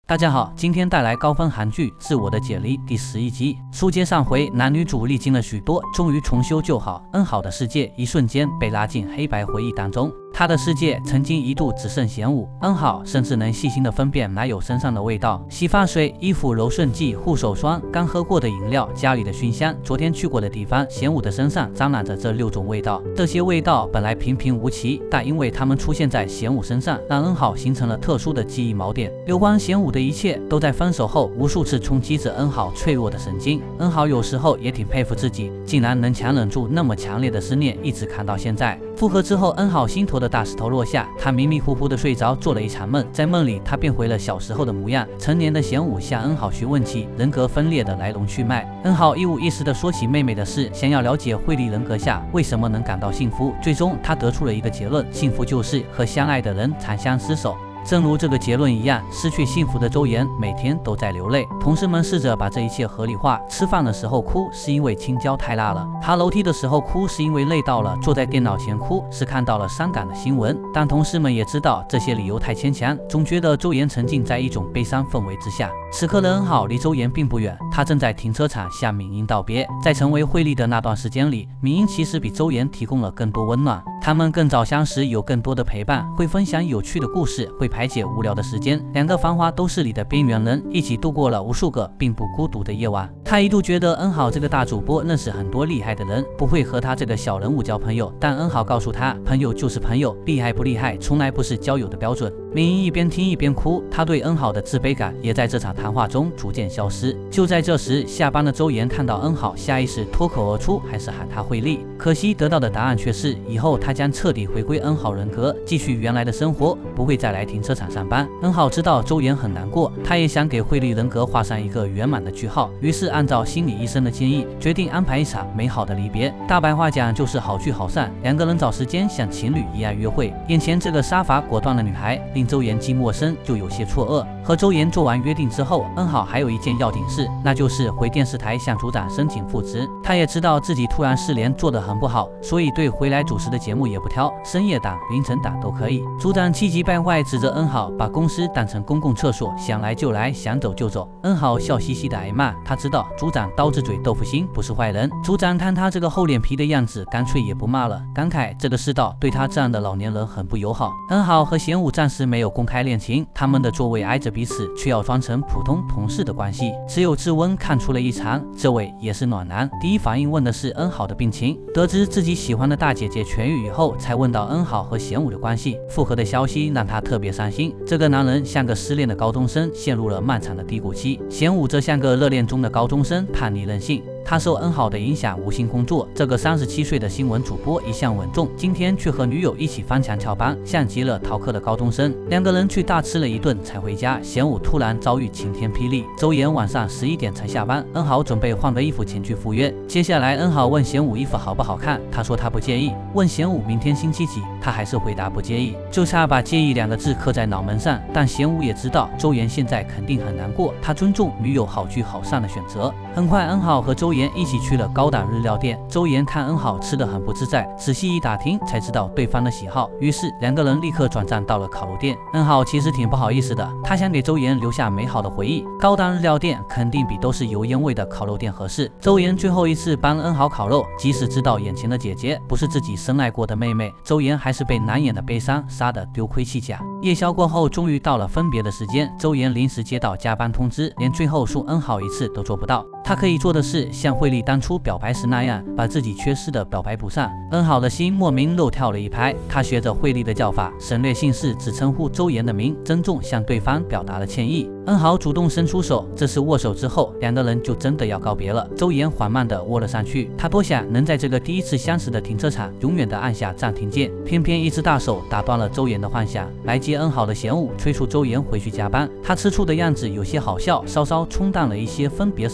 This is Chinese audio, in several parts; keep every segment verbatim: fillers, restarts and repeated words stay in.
大家好，今天带来高分韩剧《自我的解离》第十一集。书接上回，男女主历经了许多，终于重修旧好，恩好的世界一瞬间被拉进黑白回忆当中。他的世界曾经一度只剩贤武，恩好甚至能细心的分辨男友身上的味道，洗发水、衣服、柔顺剂、护手霜、刚喝过的饮料、家里的熏香、昨天去过的地方，贤武的身上沾染着这六种味道。这些味道本来平平无奇，但因为它们出现在贤武身上，让恩好形成了特殊的记忆锚点。有关贤武的一切都在分手后无数次冲击着恩好脆弱的神经。恩好有时候也挺佩服自己，竟然能强忍住那么强烈的思念，一直看到现在。复合之后，恩好心头的大石头落下，他迷迷糊糊的睡着，做了一场梦，在梦里他变回了小时候的模样。成年的贤武向恩好询问起人格分裂的来龙去脉，恩好一五一十的说起妹妹的事，想要了解惠利人格下为什么能感到幸福。最终他得出了一个结论，幸福就是和相爱的人长相厮守。正如这个结论一样，失去幸福的周岩每天都在流泪。同事们试着把这一切合理化，吃饭的时候哭是因为青椒太辣了，爬楼梯的时候哭是因为累到了，坐在电脑前哭是看到了伤感的新闻。但同事们也知道这些理由太牵强，总觉得周岩沉浸在一种悲伤氛围之下。此刻的恩好离周岩并不远，他正在停车场向敏英道别。在成为惠利的那段时间里，敏英其实比周岩提供了更多温暖，他们更早相识，有更多的陪伴，会分享有趣的故事，会排解无聊的时间。两个繁华都市里的边缘人一起度过了无数个并不孤独的夜晚。他一度觉得恩好这个大主播认识很多厉害的人，不会和他这个小人物交朋友，但恩好告诉他，朋友就是朋友，厉害不厉害从来不是交友的标准。敏英一边听一边哭，他对恩好的自卑感也在这场谈话中逐渐消失。就在这时，下班的周岩看到恩好，下意识脱口而出还是喊他惠利，可惜得到的答案却是以后他将彻底回归恩好人格，继续原来的生活，不会再来停车场上班。恩好知道周岩很难过，他也想给惠利人格画上一个圆满的句号，于是按照心理医生的建议，决定安排一场美好的离别。大白话讲就是好聚好散，两个人找时间像情侣一样约会。眼前这个杀伐果断的女孩令周岩既陌生就有些错愕。和周岩做完约定之后，恩好还有一件要紧事，那就是回电视台向组长申请复职。他也知道自己突然失联做得很不好，所以对回来主持的节目也不挑，深夜档、凌晨档都可以。组长气急败坏，指责恩好把公司当成公共厕所，想来就来，想走就走。恩好笑嘻嘻的挨骂，他知道组长刀子嘴豆腐心，不是坏人。组长看他这个厚脸皮的样子，干脆也不骂了，感慨这个世道对他这样的老年人很不友好。恩好和贤武暂时没有公开恋情，他们的座位挨着彼此，却要装成普通同事的关系。只有志温看出了异常，这位也是暖男，第一反应问的是恩好的病情。得知自己喜欢的大姐姐痊愈以后，才问到恩好和贤武的关系。复合的消息让他特别伤心，这个男人像个失恋的高中生，陷入了漫长的低谷期。贤武则像个热恋中的高中生，叛逆任性。他受恩好的影响，无心工作。这个三十七岁的新闻主播一向稳重，今天却和女友一起翻墙翘班，像极了逃课的高中生。两个人去大吃了一顿才回家。贤武突然遭遇晴天霹雳，周岩晚上十一点才下班。恩好准备换个衣服前去赴约。接下来，恩好问贤武衣服好不好看，他说他不介意。问贤武明天星期几，他还是回答不介意，就差把介意两个字刻在脑门上。但贤武也知道周岩现在肯定很难过，他尊重女友好聚好散的选择。很快，恩好和周岩一起去了高档日料店。周岩看恩好吃得很不自在，仔细一打听才知道对方的喜好，于是两个人立刻转战到了烤肉店。恩好其实挺不好意思的，他想给周岩留下美好的回忆，高档日料店肯定比都是油烟味的烤肉店合适。周岩最后一次帮恩好烤肉，即使知道眼前的姐姐不是自己深爱过的妹妹，周岩还是被难掩的悲伤杀得丢盔弃甲。夜宵过后，终于到了分别的时间，周岩临时接到加班通知，连最后说恩好一次都做不到。他可以做的是像惠利当初表白时那样，把自己缺失的表白补上。恩好的心莫名漏跳了一拍，他学着惠利的叫法，省略姓氏，只称呼周岩的名，郑重向对方表达了歉意。恩好主动伸出手，这次握手之后，两个人就真的要告别了。周岩缓慢地握了上去，他多想能在这个第一次相识的停车场，永远地按下暂停键，偏偏一只大手打断了周岩的幻想。来接恩好的贤武催促周岩回去加班，他吃醋的样子有些好笑，稍稍冲淡了一些分别时的悲伤。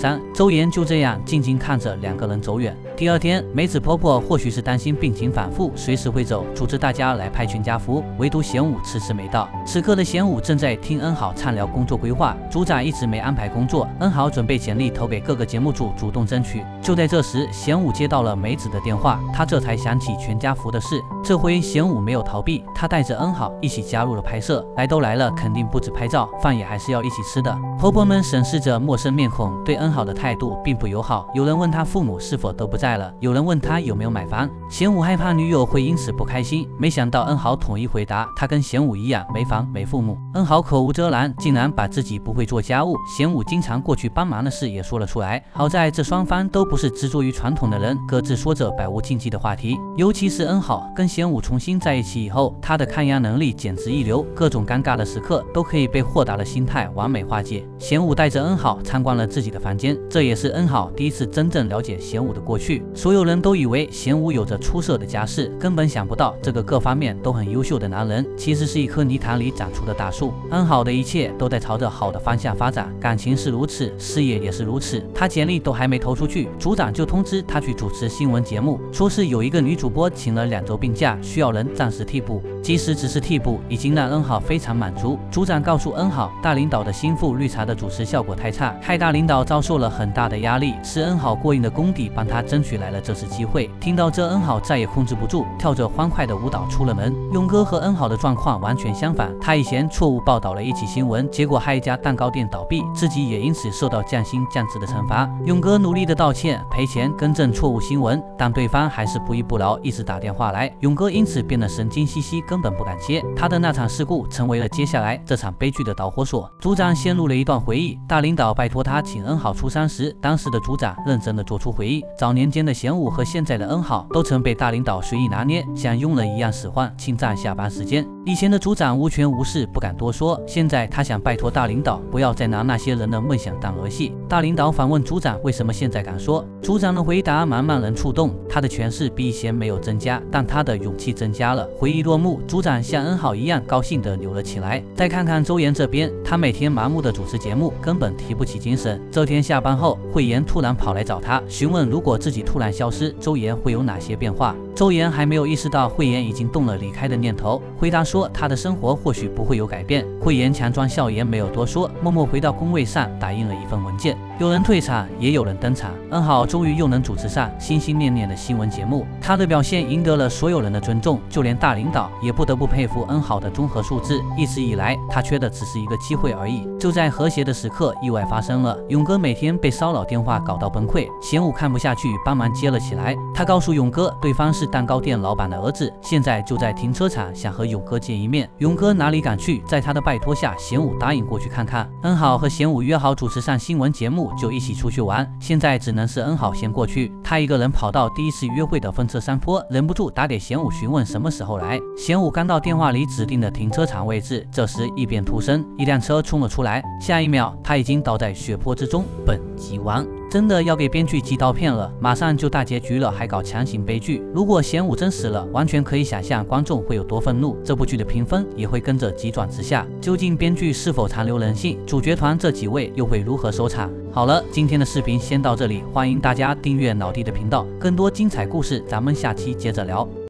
山。周岩就这样静静看着两个人走远。第二天，梅子婆婆或许是担心病情反复，随时会走，组织大家来拍全家福。唯独贤武迟迟没到。此刻的贤武正在听恩好畅聊工作规划，组长一直没安排工作，恩好准备简历投给各个节目组，主动争取。就在这时，贤武接到了梅子的电话，他这才想起全家福的事。这回贤武没有逃避，他带着恩好一起加入了拍摄。来都来了，肯定不止拍照，饭也还是要一起吃的。婆婆们审视着陌生面孔，对恩好的态度并不友好。有人问他父母是否都不在了，有人问他有没有买房。贤武害怕女友会因此不开心，没想到恩好统一回答，他跟贤武一样没房没父母。恩好口无遮拦，竟然把自己不会做家务、贤武经常过去帮忙的事也说了出来。好在这双方都不是执着于传统的人，各自说着百无禁忌的话题。尤其是恩好跟贤武重新在一起以后，他的抗压能力简直一流，各种尴尬的时刻都可以被豁达的心态完美化解。贤武带着恩好参观了自己的房间，这也是恩好第一次真正了解贤武的过去。所有人都以为贤武有着出色的家世，根本想不到这个各方面都很优秀的男人，其实是一棵泥潭里长出的大树。恩好的一切都在朝着好的方向发展，感情是如此，事业也是如此。他简历都还没投出去，组长就通知他去主持新闻节目，说是有一个女主播请了两周病假，需要人暂时替补。即使只是替补，已经让恩好非常满足。组长告诉恩好，大领导的心腹绿茶的主持效果太差，害大领导遭受了很大的压力，是恩好过硬的功底帮他争取来了这次机会。听到这，恩好再也控制不住，跳着欢快的舞蹈出了门。勇哥和恩好的状况完全相反，他以前错误报道了一起新闻，结果害一家蛋糕店倒闭，自己也因此受到降薪降职的惩罚。勇哥努力的道歉赔钱更正错误新闻，但对方还是不依不饶，一直打电话来。勇哥因此变得神经兮兮，根本不敢接。他的那场事故成为了接下来这场悲剧的导火索。组长陷入了一段回忆，大领导拜托他请恩好出山时，当时的组长认真的做出回忆。早年间的贤武和现在的恩好都曾被大领导随意拿捏，像佣人一样使唤，侵占下班时间。以前的组长无权无势，不敢多说，现在他想拜托大领导不要再拿那些人的梦想当儿戏。大领导反问组长为什么现在敢说，组长的回答满满人触动，他的权势比以前没有增加，但他的勇气增加了。回忆落幕，组长像恩好一样高兴地扭了起来。再看看周岩这边，他每天麻木的主持节目，根本提不起精神。这天下班后，慧妍突然跑来找他，询问如果自己突然消失，周岩会有哪些变化。周岩还没有意识到慧妍已经动了离开的念头，回答说他的生活或许不会有改变。慧妍强装笑颜，没有多说，默默回到工位上打印了一份文件。有人退场，也有人登场。恩好终于又能主持上心心念念的新闻节目，他的表现赢得了所有人的尊重，就连大领导也不得不佩服恩好的综合素质。一直以来，他缺的只是一个机会而已。就在和谐的时刻，意外发生了。勇哥每天被骚扰电话搞到崩溃，贤武看不下去，帮忙接了起来。他告诉勇哥，对方是蛋糕店老板的儿子，现在就在停车场，想和勇哥见一面。勇哥哪里敢去，在他的拜托下，贤武答应过去看看。恩好和贤武约好主持上新闻节目，就一起出去玩。现在只能是恩好先过去，他一个人跑到第一次约会的风车山坡，忍不住打给贤武询问什么时候来。贤武刚到电话里指定的停车场位置，这时异变突生，一辆车冲了出来，下一秒他已经倒在血泊之中。本集完。真的要给编剧寄刀片了，马上就大结局了，还搞强行悲剧。如果贤武真死了，完全可以想象观众会有多愤怒，这部剧的评分也会跟着急转直下。究竟编剧是否残留人性，主角团这几位又会如何收场？好了，今天的视频先到这里，欢迎大家订阅老弟的频道，更多精彩故事咱们下期接着聊。